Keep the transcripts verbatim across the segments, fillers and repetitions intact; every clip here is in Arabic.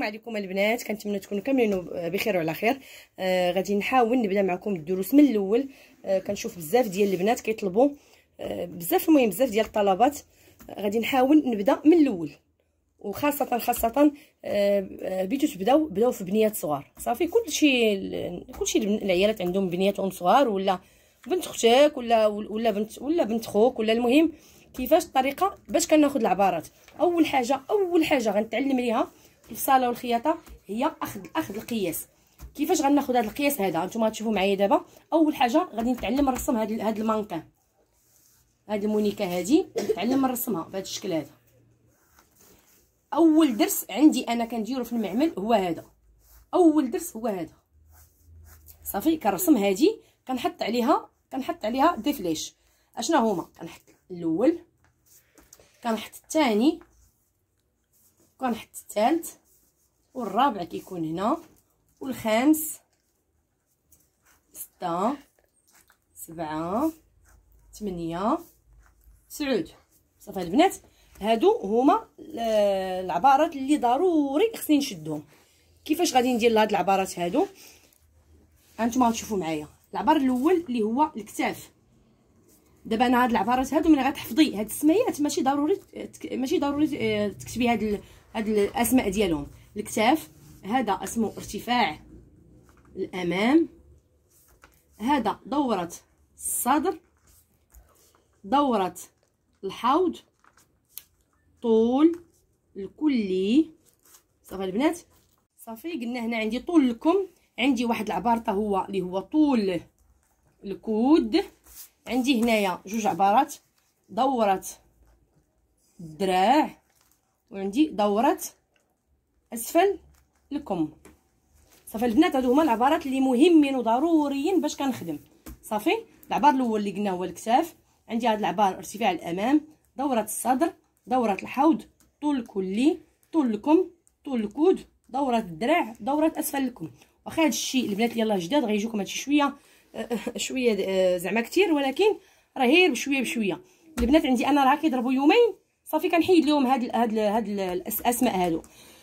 عليكم البنات، كنتمنى تكونوا كاملين بخير وعلى خير. آه غادي نحاول نبدا معكم الدروس من الاول. آه كنشوف بزاف ديال البنات كيطلبوا آه بزاف، المهم بزاف ديال الطلبات. آه غادي نحاول نبدا من الاول، وخاصه خاصه آه بيتو تبداو بداو في بنيات صغار. صافي كلشي كلشي العيالات عندهم بنياتهم صغار، ولا بنت اختك ولا ولا بنت ولا بنت خوك، ولا المهم كيفاش الطريقه باش كناخذ العبارات. اول حاجه اول حاجه غنتعلم ليها في الصاله والخياطه هي اخذ اخذ القياس. كيفاش غناخذ هذا القياس هذا؟ انتم غتشوفوا معايا دابا. اول حاجه غادي نتعلم نرسم هاد هاد المانكان، هاد المونيكا هادي نتعلم نرسمها بهذا الشكل هذا. اول درس عندي انا كنديرو في المعمل هو هذا، اول درس هو هذا. صافي كنرسم هادي، كنحط عليها كنحط عليها دي فليش. اشنا هما؟ كنحط الاول، كنحط الثاني، كنحط الثالث، والرابع كيكون هنا، والخامس، ستة، سبعة، ثمانية، تسعود. صافي البنات، هادو هما العبارات اللي ضروري خصني نشدهم. كيفاش غادي ندير هاد العبارات هادو؟ هانتوما غتشوفوا معايا. العبار الاول اللي هو الكتاف. دابا انا هاد العبارات هادو ملي غتحفظي هاد السميات ماشي ضروري ماشي ضروري تكتبي هاد ال... هاد الاسماء ديالهم. الكتاف هذا اسمه ارتفاع الامام، هذا دوره الصدر، دوره الحوض، طول الكلي. صافي البنات، صافي قلنا هنا عندي طول الكم، عندي واحد العبارة هو اللي هو طول الكود، عندي هنايا جوج عبارات، دورة الدراع، وعندي دورة اسفل الكم. صافي البنات، هادو هما العبارات اللي مهمين وضروريين باش كنخدم. صافي العبار الاول اللي قلنا هو الكتاف، عندي هاد العبار ارتفاع الامام، دورة الصدر، دورة الحوض، طول الكلي، طول الكم، طول الكود، دورة الدراع، دورة اسفل الكم. واخا هاد الشيء البنات اللي يلاه جداد غيجيوكم هادشي شويه شويه زعما كثير، ولكن راه غير بشويه بشويه. البنات عندي انا راه كيضربوا يومين، صافي كنحيد لهم هاد هاد هاد الاسماء هادو.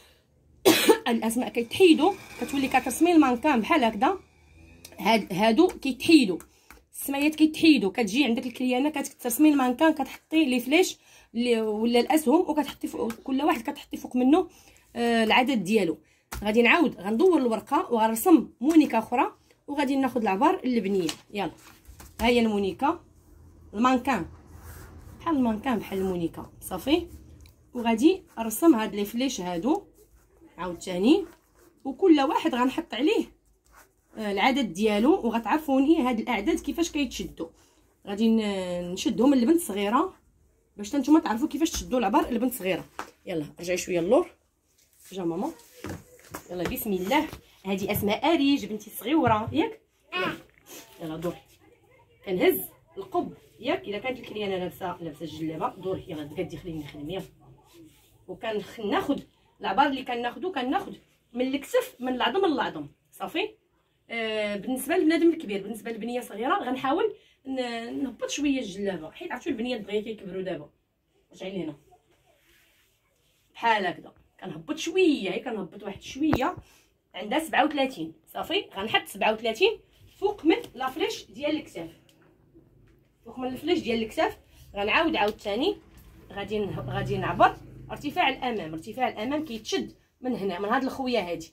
الاسماء كيتحيدوا، كتولي كترسمي المانكان بحال هكذا. هاد هادو كيتحيدوا، السميات كيتحيدوا، كتجي عندك الكليانه كترسمي المانكان، كتحطي لي فليش ولا الاسهم، وكتحطي فوق كل واحد كتحطي فوق منه آه العدد ديالو. غادي نعاود غندور الورقه وغنرسم مونيكا اخرى، وغادي ناخذ العبار اللبنيه. يلا ها هي المونيكا، المانكان بحال المانكان بحال المونيكا. صافي، وغادي نرسم هاد لي فليش هادو عاوتاني، وكل واحد غنحط عليه العدد ديالو، وغتعرفوني هاد الاعداد كيفاش كيتشدوا. غادي نشدهم من البنت صغيره باش نتوما تعرفوا كيفاش تشدوا العبار البنت صغيره. يلا رجعي شويه اللور، جا ماما، يلا بسم الله. هذه اسماء اريج بنتي الصغيره ياك. يلا دوري، كنهز القب ياك. الا كانت الكريانه لابسه لابسه الجلابه دوري. يلا تقدي خليني نخدم. يلا، وكناخذ العبار اللي كناخذو كناخذ من الكتف، من العظم للعظم. صافي. آه بالنسبه للبنادم الكبير، بالنسبه للبنيه الصغيره غنحاول نهبط شويه الجلابه، حيت عرفتوا البنيات دغيا كيكبروا دابا. رجعي لهنا بحال هكذا، كنهبط شويه، هي كنهبط واحد شويه. عندها سبعة وثلاثين. صافي، غنحط سبعة وثلاثين فوق من لافليش ديال الكتاف، فوق من الفليش ديال الكتاف. غنعاود عاوتاني غادي غادي نعبر ارتفاع الامام. ارتفاع الامام كيتشد من هنا، من هاد الخويه هادي،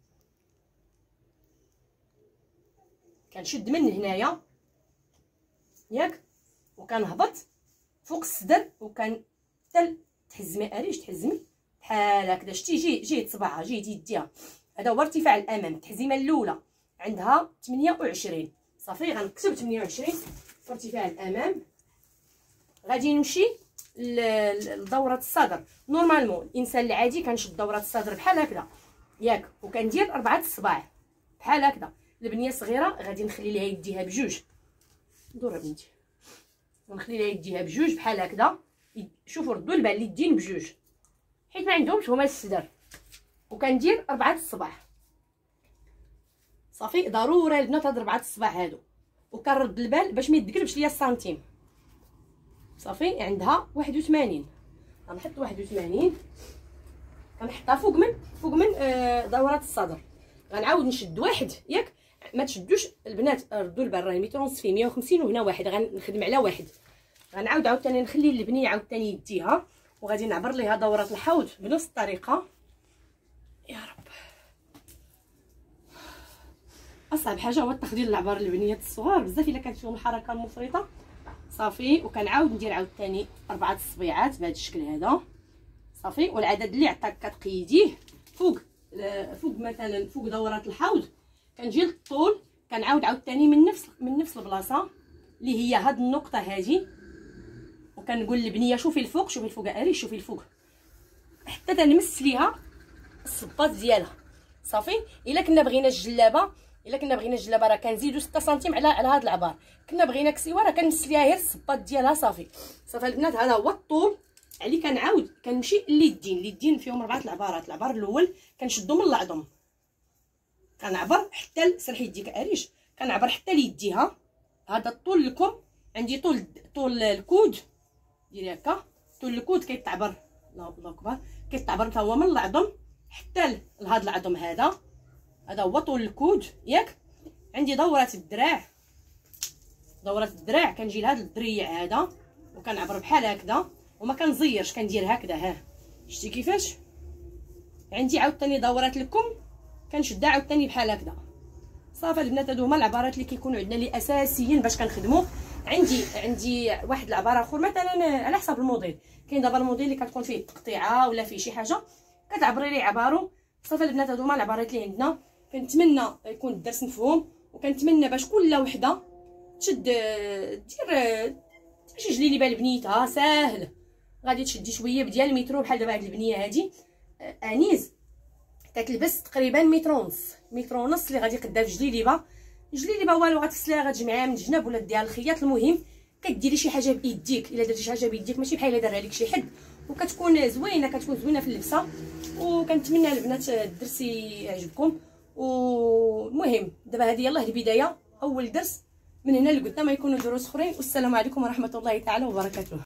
كنشد من هنايا ياك، وكنهبط فوق الصدر، وكان حتى تحزمي اريش تحزمي بحال هكذا. شتي جي جهه صباعها جهه يديها. هذا هو ارتفاع الامام. التحزيمه الاولى عندها ثمانية وعشرين. صافي، غنكتب ثمانية وعشرين في ارتفاع الامام. غادي نمشي لدوره الصدر. نورمالمون الانسان العادي كنشد دوره الصدر بحال هكذا ياك، وكندير اربعه الصباع بحال هكذا. البنيه الصغيره غادي نخلي ليها يديها بجوج. دور بنتي، ونخلي ليها يديها بجوج بحال هكذا. شوفوا ردوا البال اليدين بجوج، حيت ما عندهمش هما الصدر. وكندير اربعه الصباع. صافي، ضروري البنات هاد اربعه الصباع هادو، وكنرد البال باش ما يتقلبش ليا السنتيم. صافي، عندها واحد وثمانين، غنحط واحد وثمانين كنحطها فوق من فوق من آه دورات الصدر. غنعاود نشد واحد ياك، ما تشدوش البنات، ردوا البال راه متر ونص فيه مية وخمسين وهنا واحد، غنخدم على واحد. غنعاود عاوتاني نخلي البنيه عاوتاني يديها، وغادي نعبر ليها دورات الحوض بنفس الطريقه. يا رب اصعب حاجه هو التخدير العبار البنيات الصغار بزاف الا كانت فيهم الحركه المفرطه. صافي، وكنعاود ندير عاوتاني اربعه الصبيعات بهذا الشكل هذا. صافي، والعدد اللي عطاك كتقيديه فوق فوق مثلا فوق دورات الحوض. كنجي للطول كنعاود عاوتاني من نفس من نفس البلاصه اللي هي هاد النقطه هذه، وكنقول للبنيه شوفي الفوق شوفي الفوق اري شوفي الفوق حتى تنمس ليها الصباط ديالها. صافي، الا كنا بغينا الجلابه الا كنا بغينا الجلابه راه كنزيدو ستة سنتيم على على هاد العبار. كنا بغينا كسيوه راه كنمس ليها غير الصباط ديالها. صافي صافي البنات، هذا هو الطول. علي كنعاود كنمشي لليدين. اليدين فيهم اربعه العبارات. العبار الاول كنشدو من العظم، كنعبر حتى سرح يديك اريش، كنعبر حتى ليديها. هذا الطول لكم. عندي طول طول الكود ديري هكا، طول الكود كيتعبر الله الله اكبر، كيتعبر حتى هو من العظم حتى لهذا العظم. هذا هذا هو طول الكود ياك. عندي دوره الدراع. دوره الدراع كنجي لهذا الدريع هذا وكنعبر بحال هكذا، وما كنزيرش، كندير هكذا. ها شتي كيفاش؟ عندي عاوتاني دورات الكم كنشدها عاوتاني بحال هكذا. صافي البنات، هادو هما العبارات اللي كيكونوا عندنا اللي اساسيين باش كنخدموا. عندي عندي واحد العباره اخر مثلا على حسب الموديل. كاين دابا الموديل اللي كتكون فيه تقطيعه ولا فيه شي حاجه كتعبري لي عبارو. صافي البنات، هادو هما العبارات اللي عندنا. كنتمنى يكون الدرس مفهوم، وكنتمنى باش كل وحده تشد دير شي جليليبه لبنيتها ساهل. غادي تشدي شويه ديال المترو بحال دابا هاد البنيه هادي انيس كتلبس تقريبا متر ونص متر ونص اللي غادي قدها في جليليبه. جليليبه والو غتفصليها غتجمعيها من الجناب ولا ديها الخياط. المهم كديري شي حاجه بايديك. الا درتي شي حاجه بايديك ماشي بحال الا دارها لك شي حد، وكتكون زوينه كتكون زوينه في اللبسه. وكنتمنى البنات الدرس يعجبكم. والمهم دابا هذه يلاه البدايه، اول درس. من هنا لقدام يكونوا دروس اخرين. والسلام عليكم ورحمه الله تعالى وبركاته.